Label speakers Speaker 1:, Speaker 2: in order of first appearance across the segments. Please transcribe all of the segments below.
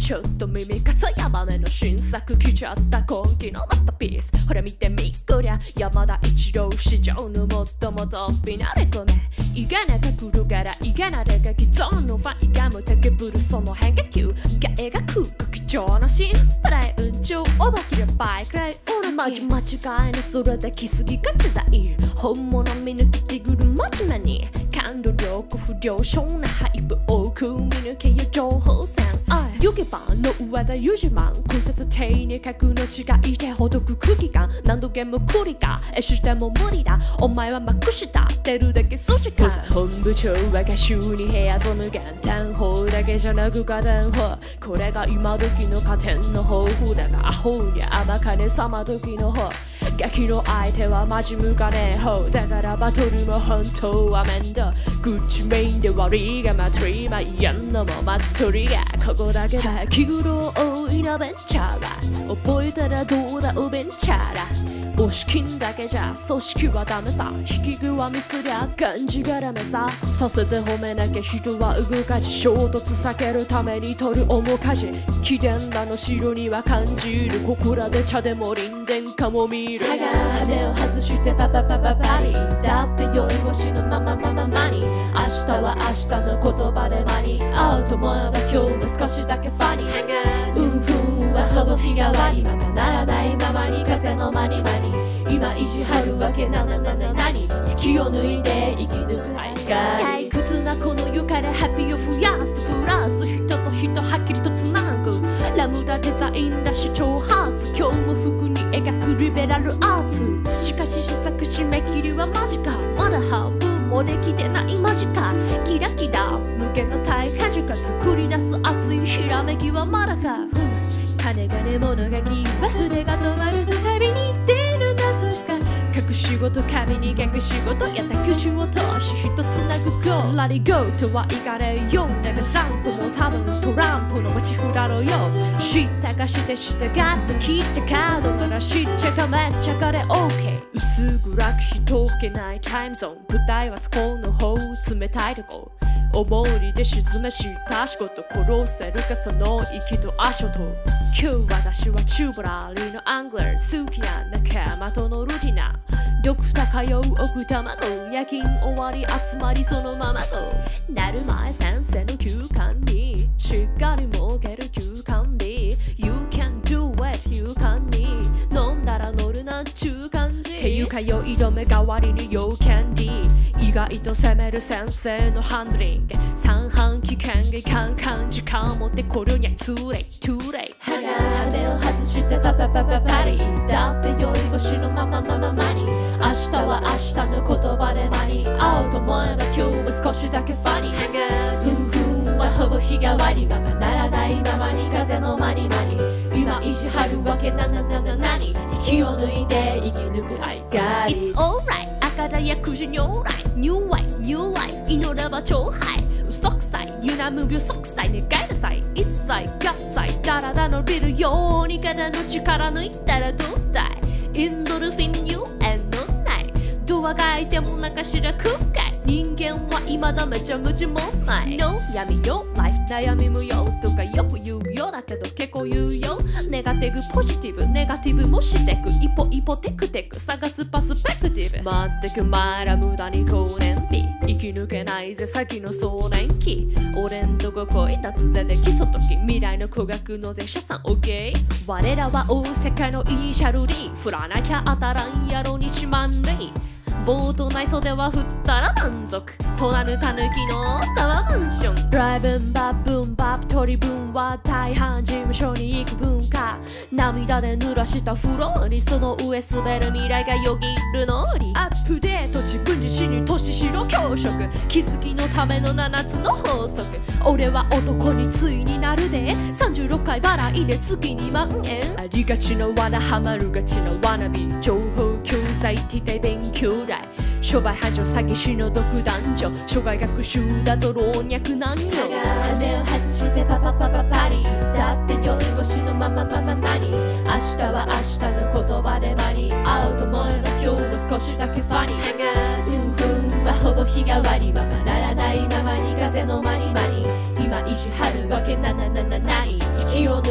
Speaker 1: ちょっと耳かさやばめの新作来ちゃった今季のマスターピース。ほら見てみこりゃ山田一郎史上の最もトッピなレコメ。いがなかくるからいがなれが既存のファンが無敵ぶるその変化球が描く貴重なシーン。プライ宇宙お化けやバイクライ俺マジ間違いなそれで来すぎがちだい。本物見抜きてくる真面目に感度力不良少なハイプ多く見抜けよ情報戦。湯気版の上田裕二マン空説丁寧格の違いでほどく空気感。何度でも繰り返しても無理だお前はまくしたてるだけ筋か。本部長は歌手に部屋その元旦法だけじゃなく家電法。これが今時の加点の方法だがアホに甘かね様時の方。ガキの相手はマジ向かねえ方だからバトルも本当は面倒。グッチメインで悪いがまとりまやんのもまっとりがここだけだ。気苦労多いなベンチャーラ覚えたらどうだおベンチャーラ。押し金だけじゃ組織はダメさ。引き具はミスりゃ感じがダメさ。させて褒めなきゃ人は動かじ衝突避けるために取る面かじ。貴殿らの城には感じるここらで茶でも輪廻かも見る。羽を外してパパパパパリだって酔い越しのまままままに明日は明日の言葉で間に合うと思えば今日は少しだけファニー。うんふんはほぼ日替わりままならないままに風の間に間に今意地張るわけなななななに息を抜いて生き抜く退屈なこの世からハッピーを増やすプラス人と人はっきりとつなぐラムダデザインらし挑発今日も服に描くリベラルアーツ。しかし試作締め切りは間近まだ半分もできてない間近キラキラ無限の大火事が作り出す熱いひらめきはまだか。金がね物書きは筆が止まると旅に出るだとか隠し事紙に書く仕事やった九州を通し一つなぐ Go Let it go とはいかねえよだがスランプも多分トランプの街札ろよ。知ったかして従って切ったカードなら知っちゃかめっちゃかれ OK 薄暗くしとけないタイムゾーン舞台はそこの方冷たいとこ思いで沈めした仕事殺せるかその息と足音。今日私はチューブラリーのアングラー好きな仲間とのルティナドクター通う奥卵夜勤終わり集まりそのままとなる前先生の休館にしっかり設ける休館に You can do it 休館に飲んだら乗るなんちゅう感じっていうか酔い止め代わりに要キャンディー意外と攻める先生のハンドリング三半期間がいかん感時間持ってこるにゃトゥーレイトゥーレイ羽を外してパパパパパリだって酔い越しのまままままに明日は明日の言葉で間に合うと思えば今日は少しだけファニー。ふんふんはほぼ日替わりままならないままに風の間に間に今意地張るわけなななななに息を抜いて生き抜く愛が It's alright 赤田や9時如来ニューワイニューライ祈れば超ハイ嘘くさいユナ無病息災願いなさい一切合切だらだ伸びるように肩の力抜いたらどうだいエンドルフィン You and no night ドアが開いてもなんかしら空海人間は未だめちゃめちゃもんない No 闇よライフ悩み無用とかよく言うよだけど結構言うよネガティブポジティブネガティブもしてく一歩一歩テクテク探すパスペクティブ待ってく前ら無駄に更年日生き抜けないぜ先の壮年期俺んとこ来い脱税で基礎解き未来の古学の税者さん OK 我らは大阪のイニシャル D 振らなきゃ当たらんやろ1万里ボート内袖は振ったら満足となるたぬきのタワーマンションドライブンバッブンバッ取り分は大半事務所に行く文化涙で濡らしたフローにその上滑る未来がよぎるのにアップデート自分自身に投資しろ教職気づきのための7つの法則俺は男についになるで36回払いで月2万円ありがちの罠ハマるがちのわなび情報教材手体勉強だ商売繁盛詐欺師の独男女諸外学習だぞ老若男女羽を外してパパパパパリだって酔い越しのまままままに明日は明日の言葉で間に合うと思えば今日は少しだけファニーふんふんはほぼ日替わりままならないままに風の間に間に今意地張るわけなななななに息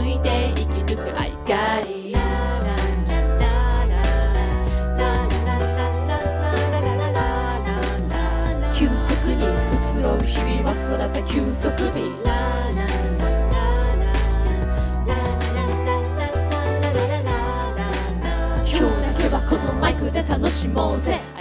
Speaker 1: 抜いて生き抜く愛がり急速に移ろう日々忘れた休息日今日だけはこのマイクで楽しもうぜ